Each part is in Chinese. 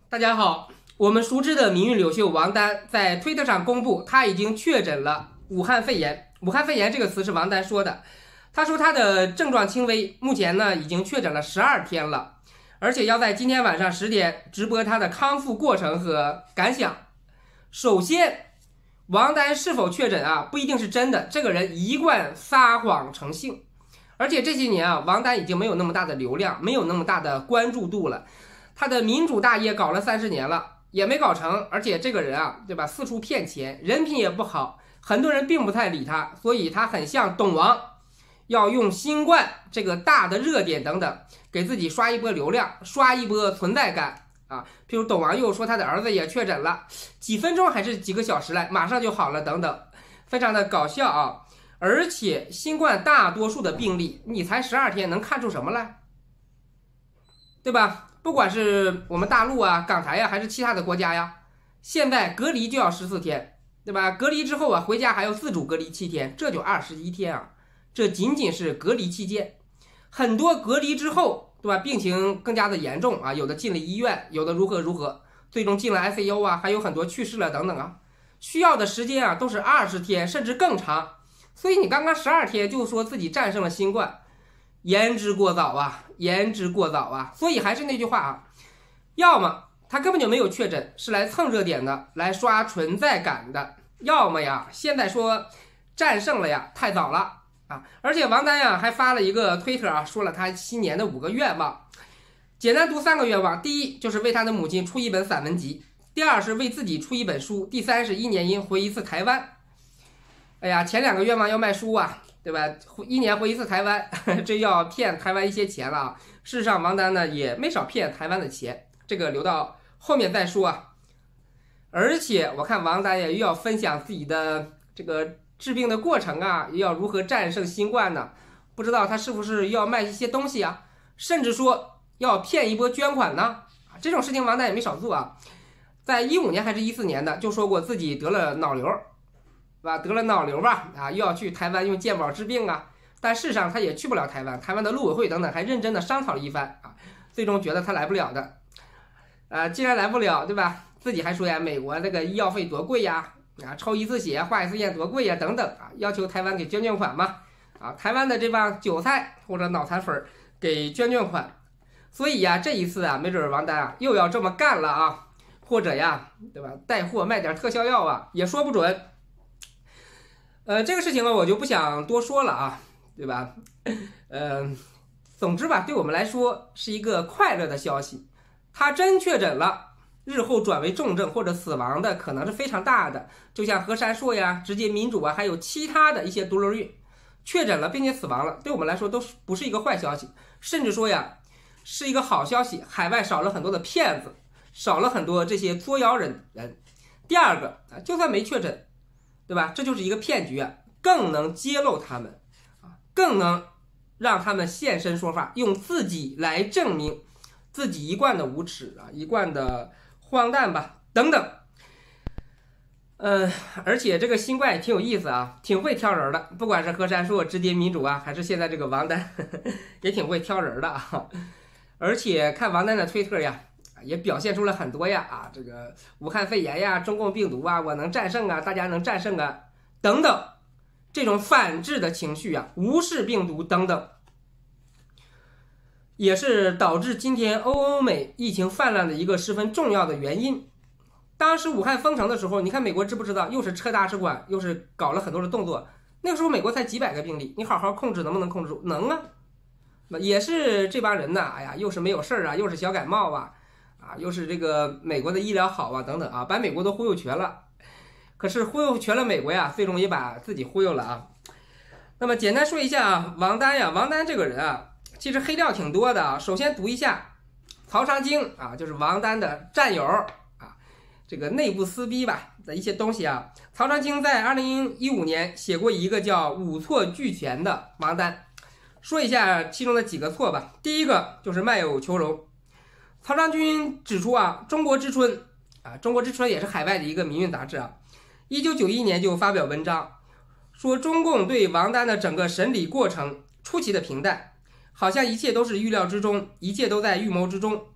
大家好，我们熟知的民运领袖王丹在推特上公布，他已经确诊了武汉肺炎。武汉肺炎这个词是王丹说的，他说他的症状轻微，目前呢已经确诊了12天了，而且要在今天晚上10点直播他的康复过程和感想。首先，王丹是否确诊不一定是真的，这个人一贯撒谎成性，而且这些年王丹已经没有那么大的流量，没有那么大的关注度了。他的民主大业搞了30年了，也没搞成，而且这个人对吧，四处骗钱，人品也不好，很多人并不太理他，所以他很像董王，要用新冠这个大的热点等等，给自己刷一波流量，刷一波存在感譬如董王又说他的儿子也确诊了，几分钟还是几个小时来，马上就好了等等，非常的搞笑而且新冠大多数的病例，你才12天能看出什么来，对吧？不管是我们大陆港台还是其他的国家现在隔离就要14天，对吧？隔离之后回家还要自主隔离7天，这就21天这仅仅是隔离期间，很多隔离之后，对吧？病情更加的严重有的进了医院，有的如何，最终进了 ICU 还有很多去世了等等需要的时间都是20天甚至更长，所以你刚刚12天就说自己战胜了新冠，言之过早言之过早所以还是那句话要么他根本就没有确诊，是来蹭热点的，来刷存在感的，要么现在说战胜了太早了而且王丹还发了一个推特说了他新年的5个愿望，简单读3个愿望，第一就是为他的母亲出一本散文集，第二是为自己出一本书，第三是1年一回一次台湾。前2个愿望要卖书对吧？1年回一次台湾，这要骗台湾一些钱了事实上，王丹呢也没少骗台湾的钱，这个留到后面再说而且我看王丹又要分享自己的这个治病的过程又要如何战胜新冠呢？不知道他是不是要卖一些东西甚至说要骗一波捐款呢？这种事情王丹也没少做在15年还是14年的就说过自己得了脑瘤。得了脑瘤又要去台湾用健保治病但事实上他也去不了台湾，台湾的陆委会等等还认真的商讨了一番最终觉得他来不了的既然来不了，对吧？自己还说美国这个医药费多贵抽一次血化一次验多贵等等要求台湾给捐款嘛台湾的这帮韭菜或者脑残粉给捐款，所以这一次没准王丹又要这么干了或者对吧，带货卖点特效药也说不准。这个事情我就不想多说了对吧？总之对我们来说是一个快乐的消息，他真确诊了，日后转为重症或者死亡的可能是非常大的，就像何山硕直接民主还有其他的一些毒瘤运确诊了并且死亡了，对我们来说都不是一个坏消息，甚至说是一个好消息，海外少了很多的骗子，少了很多这些作妖人。第二个就算没确诊，对吧？这就是一个骗局更能揭露他们更能让他们现身说法，用自己来证明自己一贯的无耻一贯的荒诞等等。而且这个新冠也挺有意思挺会挑人的，不管是何山硕、直接民主还是现在这个王丹也挺会挑人的而且看王丹的推特也表现出了很多这个武汉肺炎中共病毒我能战胜大家能战胜等等，这种反制的情绪无视病毒等等，也是导致今天欧美疫情泛滥的一个十分重要的原因。当时武汉封城的时候，你看美国知不知道，又是撤大使馆，又是搞了很多的动作，那个时候美国才几百个病例，你好好控制能不能控制住？能也是这帮人又是没有事儿又是小感冒又是这个美国的医疗好等等把美国都忽悠瘸了。可是忽悠瘸了美国最终也把自己忽悠了那么简单说一下王丹王丹这个人其实黑料挺多的首先读一下曹长京就是王丹的战友这个内部撕逼的一些东西曹长京在2015年写过一个叫5错俱全的王丹，说一下其中的几个错第一个就是卖友求荣。曹长军指出中国之春中国之春也是海外的一个民运杂志1991年就发表文章说中共对王丹的整个审理过程出奇的平淡，好像一切都是预料之中，一切都在预谋之中，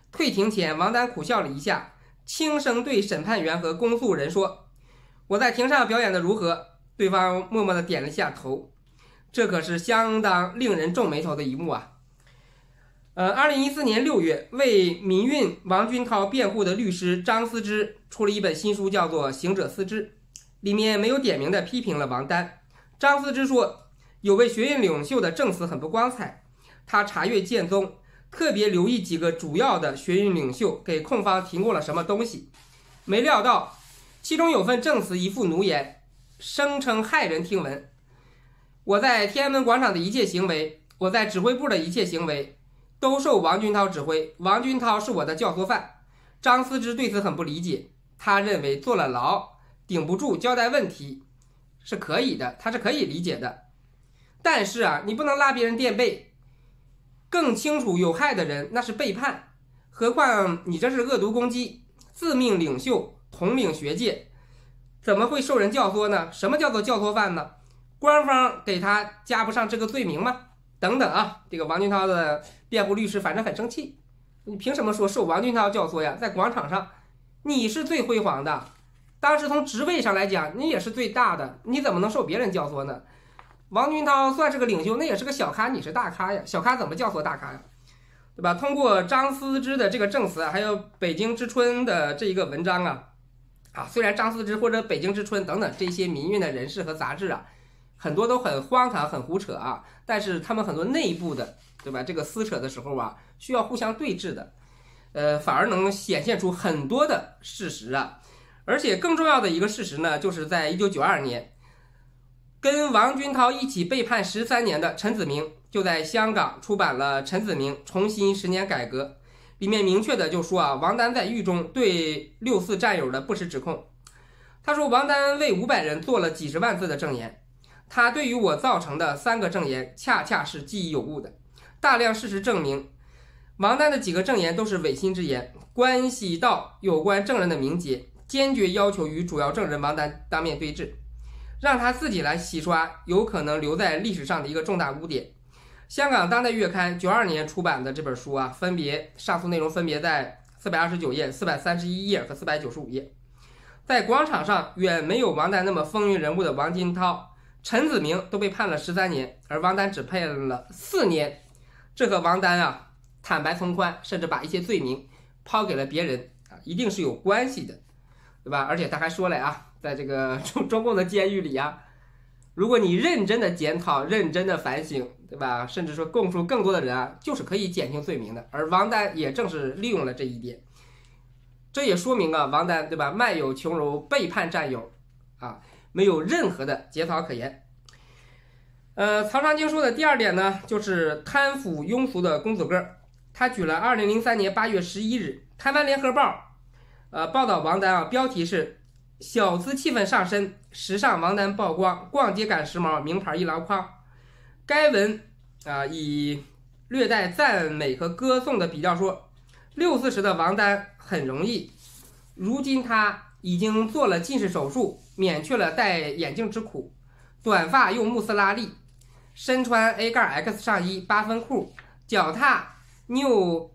退庭前，王丹苦笑了一下，轻声对审判员和公诉人说：“我在庭上表演的如何？”对方默默地点了一下头。这可是相当令人皱眉头的一幕啊。2014年6月，为民运王军涛辩护的律师张思之出了一本新书，叫做《行者思之》，里面没有点名的批评了王丹。张思之说，有位学运领袖的证词很不光彩，他查阅卷宗，特别留意几个主要的学运领袖给控方提供了什么东西，没料到其中有份证词一副奴言，声称骇人听闻。我在天安门广场的一切行为，我在指挥部的一切行为，都受王军涛指挥，王军涛是我的教唆犯。张思之对此很不理解，他认为坐了牢顶不住交代问题是可以的，他是可以理解的。但是啊，你不能拉别人垫背，更清楚有害的人那是背叛，何况你这是恶毒攻击，自命领袖，统领学界，怎么会受人教唆呢？什么叫做教唆犯呢？官方给他加不上这个罪名吗？等等啊，这个王军涛的辩护律师反正很生气，你凭什么说受王军涛教唆呀？在广场上你是最辉煌的，当时从职位上来讲你也是最大的，你怎么能受别人教唆呢？王军涛算是个领袖，那也是个小咖，你是大咖呀，小咖怎么教唆大咖呀？对吧？通过张思之的这个证词，还有北京之春的这一个文章啊，虽然张思之或者北京之春等等这些民运的人士和杂志啊，很多都很荒唐很胡扯啊，但是他们很多内部的，对吧？这个撕扯的时候啊，需要互相对峙的，反而能显现出很多的事实啊。而且更重要的一个事实呢，就是在1992年，跟王军涛一起被判13年的陈子明，就在香港出版了《陈子明重新10年改革》，里面明确的就说啊，王丹在狱中对6·4战友的不实指控。他说，王丹为500人做了几十万字的证言，他对于我造成的3个证言恰恰是记忆有误的。大量事实证明，王丹的几个证言都是违心之言，关系到有关证人的名节，坚决要求与主要证人王丹当面对质，让他自己来洗刷有可能留在历史上的一个重大污点。香港当代月刊92年出版的这本书啊，上述内容分别在429页、431页和495页。在广场上远没有王丹那么风云人物的王军涛、陈子明都被判了13年，而王丹只判了4年，这和王丹啊坦白从宽，甚至把一些罪名抛给了别人啊，一定是有关系的，对吧？而且他还说了啊，在这个中共的监狱里啊，如果你认真的检讨、认真的反省，对吧？甚至说供出更多的人啊，就是可以减轻罪名的。而王丹也正是利用了这一点，这也说明啊，王丹对吧，卖友穷柔，背叛战友啊，没有任何的节操可言。曹长青说的第二点呢，就是贪腐庸俗的公子哥。他举了2003年8月11日台湾联合报报道王丹啊，标题是小资气氛上身，时尚王丹曝光，逛街赶时髦，名牌一箩筐。该文以略带赞美和歌颂的比较说，60-40的王丹很容易，如今他已经做了近视手术，免去了戴眼镜之苦，短发用慕斯拉利，身穿 A-X 上衣8分裤，脚踏 New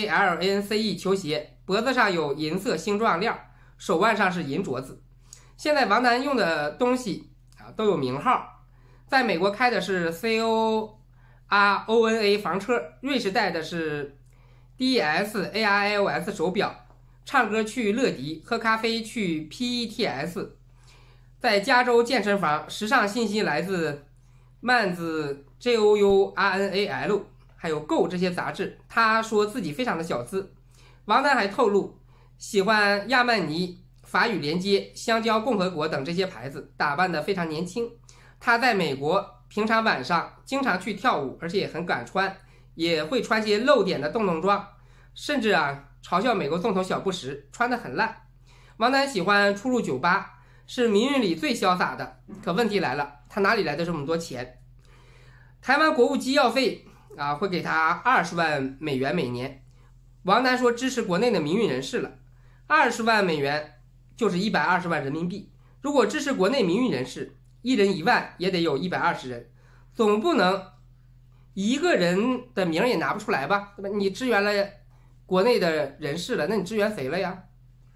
Balance 球鞋，脖子上有银色星状链，手腕上是银镯子。现在王丹用的东西都有名号，在美国开的是 CORONA 房车，瑞士戴的是 DSARIOS 手表，唱歌去乐迪，喝咖啡去 PETS， 在加州健身房，时尚信息来自曼子 JOURNAL 还有 Go 这些杂志。他说自己非常的小资。王丹还透露喜欢亚曼尼、法语连接、香蕉共和国等这些牌子，打扮得非常年轻。他在美国平常晚上经常去跳舞，而且也很敢穿，也会穿些露点的洞洞装，甚至嘲笑美国总统小布什穿得很烂。王丹喜欢出入酒吧，是民运里最潇洒的。可问题来了，他哪里来的这么多钱？台湾国务机要费会给他20万美元每年。王丹说支持国内的民运人士了，20万美元就是120万人民币。如果支持国内民运人士，一人1万也得有120人，总不能一个人的名也拿不出来吧，对吧？你支援了国内的人士了，那你支援谁了呀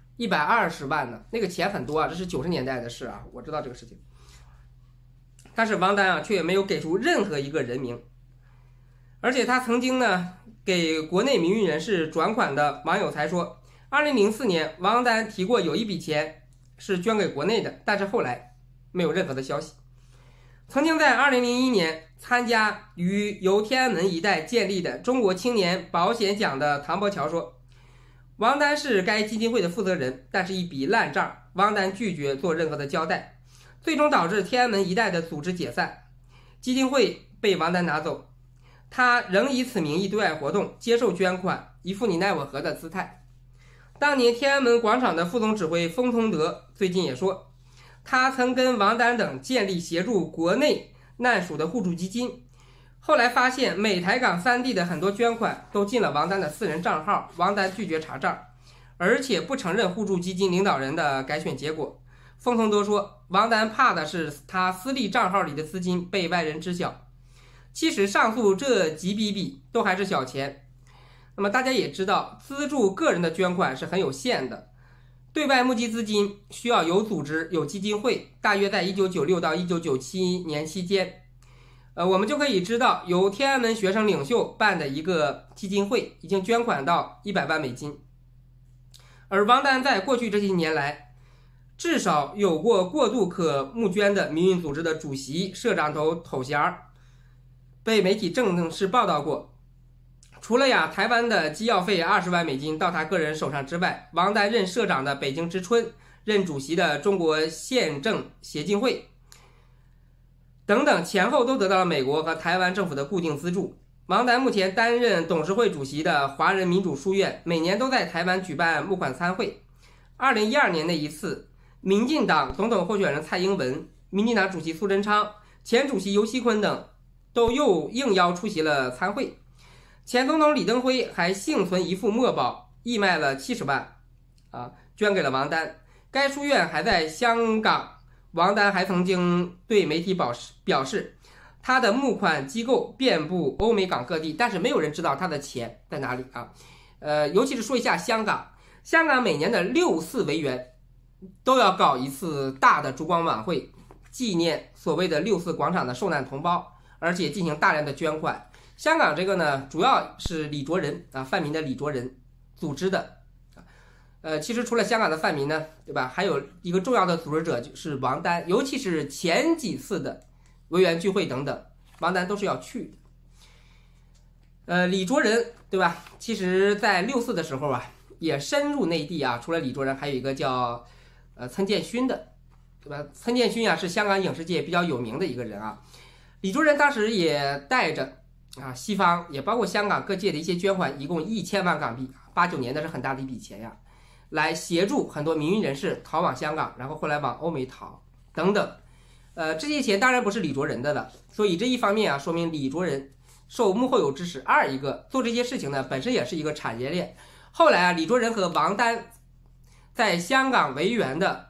？120万呢，那个钱很多啊，这是90年代的事啊，我知道这个事情。但是王丹啊，却没有给出任何一个人名，而且他曾经呢给国内民运人士转款的网友才说，2004年王丹提过有一笔钱是捐给国内的，但是后来没有任何的消息。曾经在2001年参加于由天安门一带建立的中国青年保险奖的唐伯乔说，王丹是该基金会的负责人，但是一笔烂账，王丹拒绝做任何的交代，最终导致天安门一带的组织解散，基金会被王丹拿走，他仍以此名义对外活动，接受捐款，一副你奈我何的姿态。当年天安门广场的副总指挥封通德最近也说，他曾跟王丹等建立协助国内难属的互助基金，后来发现美台港3地的很多捐款都进了王丹的私人账号，王丹拒绝查账，而且不承认互助基金领导人的改选结果。封通德说，王丹怕的是他私立账号里的资金被外人知晓。其实上述这几笔都还是小钱。那么大家也知道，资助个人的捐款是很有限的，对外募集资金需要有组织有基金会，大约在1996到1997年期间，我们就可以知道，由天安门学生领袖办的一个基金会已经捐款到100万美金。而王丹在过去这些年来，至少有过过度可募捐的民运组织的主席、社长头衔，被媒体正式报道过。除了台湾的机要费20万美金到他个人手上之外，王丹任社长的北京之春，任主席的中国宪政协进会等等，前后都得到了美国和台湾政府的固定资助。王丹目前担任董事会主席的华人民主书院，每年都在台湾举办募款参会。2012年那一次，民进党总统候选人蔡英文、民进党主席苏贞昌、前主席游锡堃等都又应邀出席了参会。前总统李登辉还幸存一副墨宝，义卖了70万，捐给了王丹。该书院还在香港，王丹还曾经对媒体表示，他的募款机构遍布欧美港各地，但是没有人知道他的钱在哪里啊。尤其是说一下香港，香港每年的6·4维园都要搞一次大的烛光晚会，纪念所谓的6·4广场的受难同胞，而且进行大量的捐款。香港这个呢，主要是李卓人泛民的李卓人组织的。其实除了香港的泛民呢，对吧？还有一个重要的组织者就是王丹，尤其是前几次的维园聚会等等，王丹都是要去的。李卓人，对吧？其实在6·4的时候也深入内地除了李卓人，还有一个叫岑建勋的，对吧？岑建勋是香港影视界比较有名的一个人李卓人当时也带着西方也包括香港各界的一些捐款，一共1000万港币，89年的是很大的一笔钱来协助很多民运人士逃往香港，然后后来往欧美逃等等。这些钱当然不是李卓人的了，所以这一方面说明李卓人受幕后有支持。二一个做这些事情呢，本身也是一个产业链。后来李卓人和王丹在香港维园的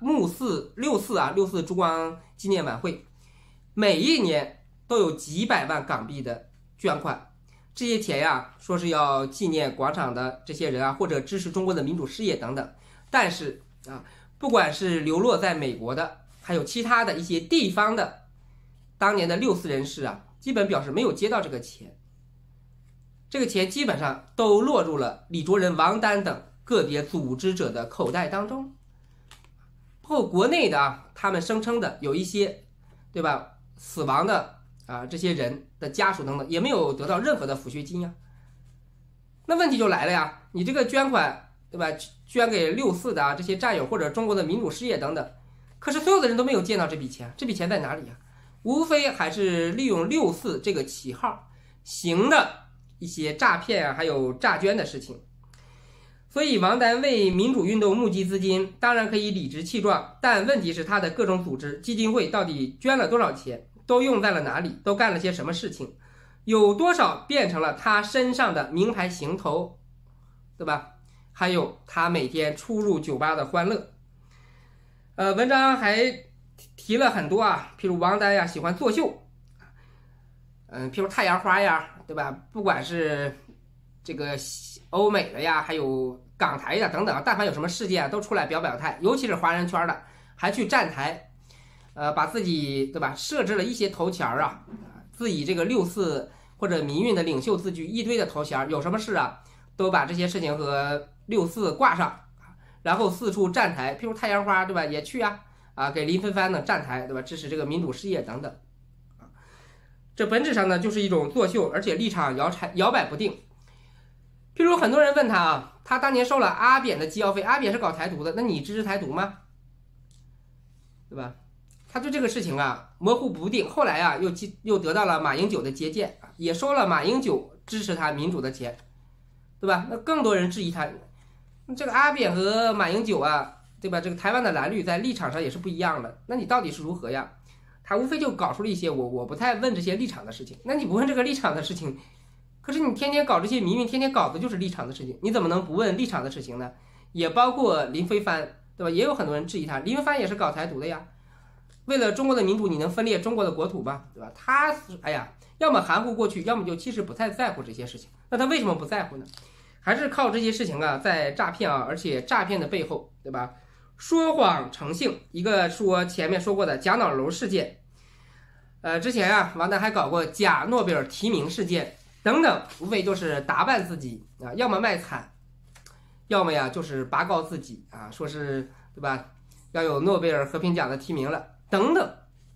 6·4烛光纪念晚会，每一年都有几百万港币的捐款。这些钱说是要纪念广场的这些人或者支持中国的民主事业等等。但是不管是流落在美国的，还有其他的一些地方的当年的6·4人士基本表示没有接到这个钱。这个钱基本上都落入了李卓人、王丹等个别组织者的口袋当中。包括国内的他们声称的有一些，对吧，死亡的这些人的家属等等，也没有得到任何的抚恤金那问题就来了你这个捐款，对吧，捐给6·4的这些战友或者中国的民主事业等等，可是所有的人都没有见到这笔钱，这笔钱在哪里无非还是利用6·4这个旗号行的一些诈骗还有诈捐的事情。所以王丹为民主运动募集资金当然可以理直气壮，但问题是他的各种组织基金会到底捐了多少钱，都用在了哪里，都干了些什么事情，有多少变成了他身上的名牌行头，对吧？还有他每天出入酒吧的欢乐。文章还提了很多譬如王丹喜欢作秀，譬如太阳花对吧？不管是这个欧美的呀，还有港台的等等，但凡有什么事件啊，都出来表态，尤其是华人圈的，还去站台，把自己对吧设置了一些头衔啊，自以这个6·4或者民运的领袖自居，一堆的头衔，有什么事啊，都把这些事情和6·4挂上，然后四处站台，譬如太阳花对吧，也去给林飞帆呢站台对吧，支持这个民主事业等等，这本质上呢就是一种作秀，而且立场摇摆不定。譬如很多人问他他当年收了阿扁的机要费，阿扁是搞台独的，那你支持台独吗？对吧？他对这个事情模糊不定，后来又得到了马英九的接见，也收了马英九支持他民主的钱，对吧？那更多人质疑他，这个阿扁和马英九对吧？这个台湾的蓝绿在立场上也是不一样的，那你到底是如何呀？他无非就搞出了一些我不太问这些立场的事情，那你不问这个立场的事情，可是你天天搞这些民运，天天搞的就是立场的事情，你怎么能不问立场的事情呢？也包括林飞帆，对吧？也有很多人质疑他，林飞帆也是搞台独的呀。为了中国的民主，你能分裂中国的国土吗？对吧？他要么含糊过去，要么就其实不太在乎这些事情。那他为什么不在乎呢？还是靠这些事情在诈骗而且诈骗的背后，对吧？说谎成性，一个说前面说过的假脑瘤事件，之前王丹还搞过假诺贝尔提名事件等等，无非就是打扮自己要么卖惨，要么就是拔高自己说是对吧？要有诺贝尔和平奖的提名了等等。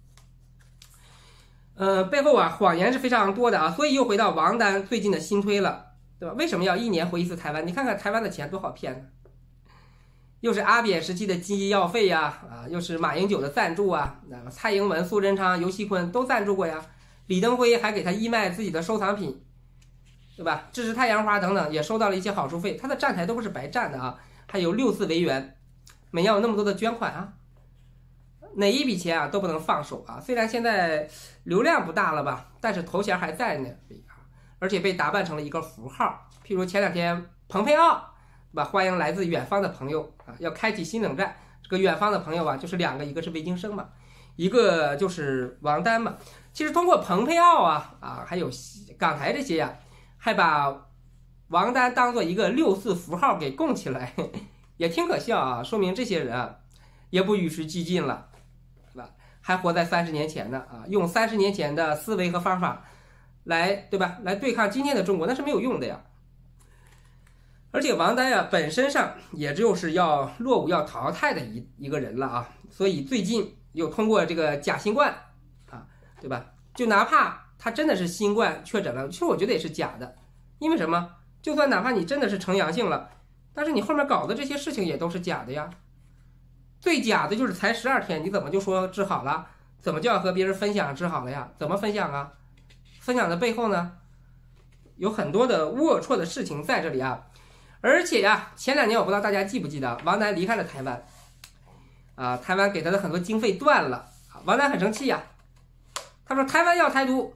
背后谎言是非常多的所以又回到王丹最近的新推了，对吧？为什么要1年回一次台湾？你看看台湾的钱多好骗呢，又是阿扁时期的机要费又是马英九的赞助蔡英文、苏贞昌、游锡堃都赞助过呀，李登辉还给他义卖自己的收藏品，对吧？支持太阳花等等也收到了一些好处费，他的站台都不是白站的还有6·4维园，每年有那么多的捐款哪一笔钱都不能放手虽然现在流量不大了吧，但是头衔还在那里而且被打扮成了一个符号。譬如前2天蓬佩奥，对吧？欢迎来自远方的朋友要开启新冷战。这个远方的朋友就是2个，一个是魏京生嘛，一个就是王丹嘛。其实通过蓬佩奥还有港台这些还把王丹当做一个6·4符号给供起来，也挺可笑说明这些人也不与时俱进了，是吧？还活在30年前呢用30年前的思维和方法来，对吧？来对抗今天的中国，那是没有用的呀。而且王丹本身上也就是要落伍要淘汰的一个人了所以最近又通过这个假新冠对吧？就哪怕他真的是新冠确诊了，其实我觉得也是假的，因为什么？就算哪怕你真的是呈阳性了，但是你后面搞的这些事情也都是假的呀。最假的就是才12天，你怎么就说治好了？怎么就要和别人分享治好了呀？怎么分享分享的背后呢，有很多的龌龊的事情在这里而且前2年我不知道大家记不记得，王丹离开了台湾台湾给他的很多经费断了王丹很生气他说台湾要台独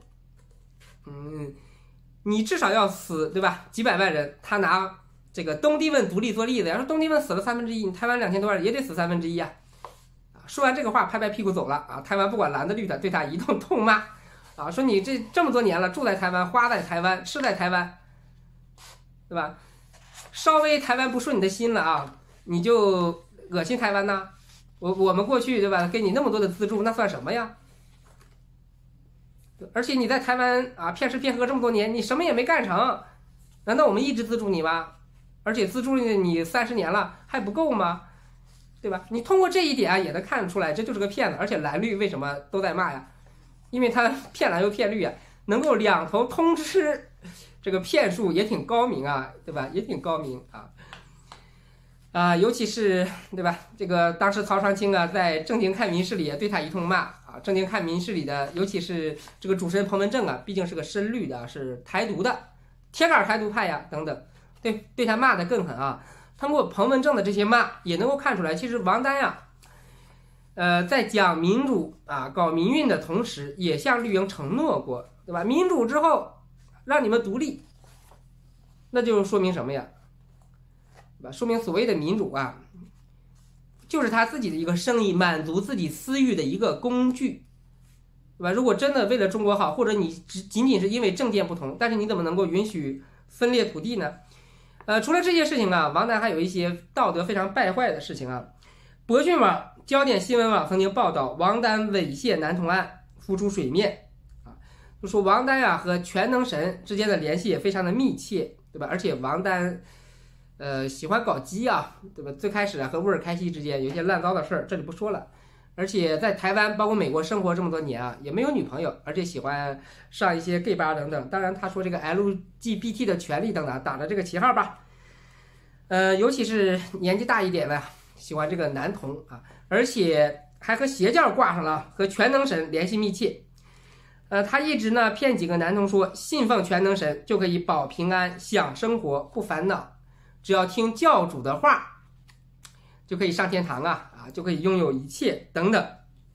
你至少要死，对吧？几百万人，他拿这个东帝汶独立做例子，要说东帝汶死了1/3，你台湾2000多万人也得死1/3说完这个话，拍拍屁股走了台湾不管蓝的绿的，对他一通痛骂说你这么多年了，住在台湾，花在台湾，吃在台湾，对吧？稍微台湾不顺你的心了你就恶心台湾呐？我们过去对吧，给你那么多的资助，那算什么呀？而且你在台湾骗吃骗喝这么多年，你什么也没干成，难道我们一直资助你吗？而且资助你30年了还不够吗？对吧？你通过这一点也能看出来，这就是个骗子。而且蓝绿为什么都在骂呀？因为他骗蓝又骗绿能够两头通吃，这个骗术也挺高明对吧？也挺高明尤其是对吧？这个当时曹长青在正经看民事里对他一通骂正经看民事里的，尤其是这个主持人彭文正毕竟是个深绿的，是台独的，铁杆台独派等等，对他骂的更狠通过彭文正的这些骂，也能够看出来，其实王丹在讲民主搞民运的同时，也向绿营承诺过，对吧？民主之后让你们独立，那就说明什么呀？对吧？说明所谓的民主就是他自己的一个生意，满足自己私欲的一个工具，对吧？如果真的为了中国好，或者你仅仅是因为政见不同，但是你怎么能够允许分裂土地呢？ 除了这些事情啊，王丹还有一些道德非常败坏的事情啊。博讯网、焦点新闻网曾经报道王丹猥亵男童案浮出水面啊，就说王丹啊和全能神之间的联系也非常的密切，对吧？而且王丹喜欢搞基啊，对吧？最开始啊和沃尔开西之间有一些烂糟的事儿，这里不说了。而且在台湾，包括美国生活这么多年啊，也没有女朋友，而且喜欢上一些 gay 吧等等。当然，他说这个 LGBT 的权利等等，打着这个旗号吧。尤其是年纪大一点的，喜欢这个男童啊，而且还和邪教挂上了，和全能神联系密切。他一直呢骗几个男童说，信奉全能神就可以保平安、享生活、不烦恼，只要听教主的话，就可以上天堂啊。就可以拥有一切等等。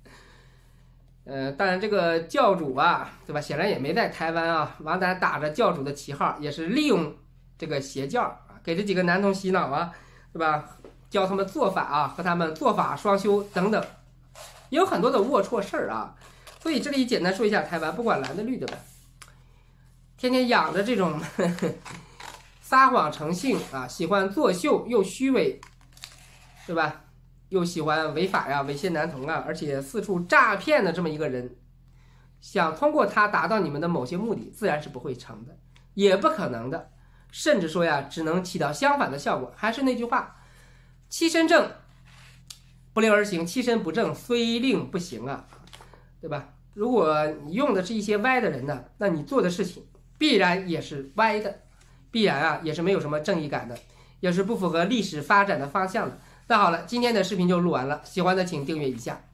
当然这个教主啊，对吧？显然也没在台湾啊。王丹打着教主的旗号，也是利用这个邪教啊，给这几个男童洗脑啊，对吧？教他们做法啊，和他们做法双修等等，也有很多的龌龊事儿啊。所以这里简单说一下台湾，不管蓝的绿的吧，天天养着这种撒谎成性啊，喜欢作秀又虚伪，对吧？又喜欢违法呀、猥亵男童啊，而且四处诈骗的这么一个人，想通过他达到你们的某些目的，自然是不会成的，也不可能的，甚至说呀，只能起到相反的效果。还是那句话，欺身正，不令而行；欺身不正，虽令不行啊，对吧？如果你用的是一些歪的人呢，那你做的事情必然也是歪的，必然啊也是没有什么正义感的，也是不符合历史发展的方向的。那好了，今天的视频就录完了，喜欢的请订阅一下。